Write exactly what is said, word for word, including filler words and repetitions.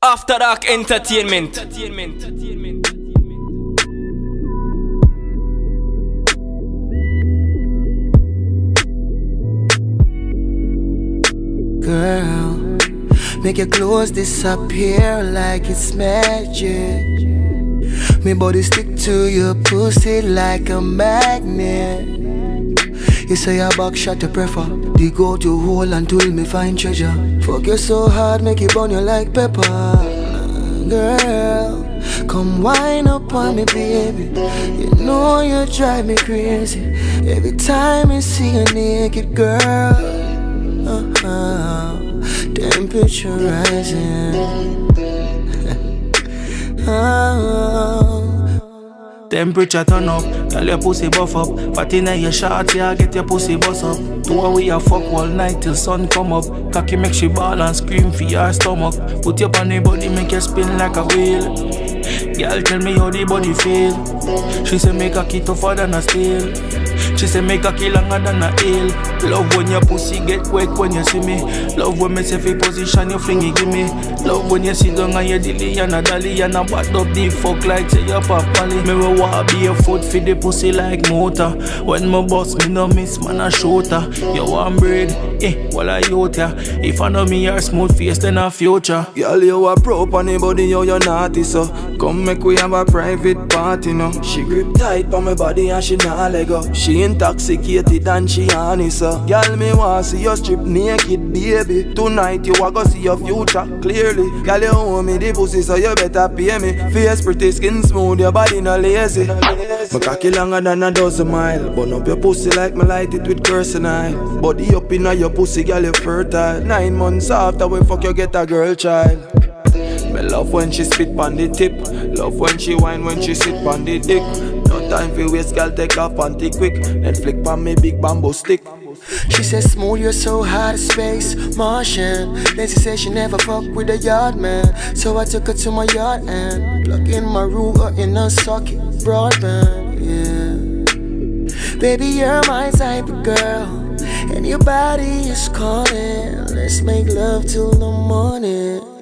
After Dark Entertainment. Girl, make your clothes disappear like it's magic. Me body stick to your pussy like a magnet. You say your back shot to prefer. They go to hole until me find treasure. Fuck you so hard, make it burn you like pepper. Girl, come wind up on me, baby. You know you drive me crazy every time I see you naked, girl. Uh-huh. Temperature rising. Oh. Temperature turn up, girl your pussy buff up. Fatty in your shorts, yeah, get your pussy bust up. Two away you fuck all night till sun come up. Cocky make she ball and scream for your stomach. Put your on the body, make you spin like a wheel. Girl tell me how the body feel. She say make cocky tougher than a steel. She say make cocky longer than a heel. Love when your pussy get wet when you see me. Love when me say fi position your flingy give me. Love when you sit down and you dilly and a dolly and a bat up the fuck like say you pop pally. Me will walk be a foot fi the pussy like motor. When me bust me no miss man a shooter. You want bread, eh, while I out ya. If I know me your smooth face then a future. Girl you a pro on the body, yo you naughty so. Come make we have a private party no. She grip tight on my body and she nah let go. She intoxicated and she honest so. Girl me want see you strip naked baby. Tonight you a go see your future clearly. Girl you owe me the pussy so you better pay me. Face pretty, skin smooth, your body no lazy. My cocky longer than a dozen mile. Burn up your pussy like me light it with kerosene. Body up inna your pussy, girl you fertile. Nine months after we fuck you get a girl child. Me love when she spit on the tip. Love when she whine when she sit on the dick. No time for waste, girl take off panty quick. Then flick on me big bamboo stick. She says smooth, you're so hot as space Martian. Then she said she never fuck with a yard man. So I took her to my yard and plug in my router in a socket, broadband, yeah. Baby, you're my type of girl, and your body is calling. Let's make love till the morning.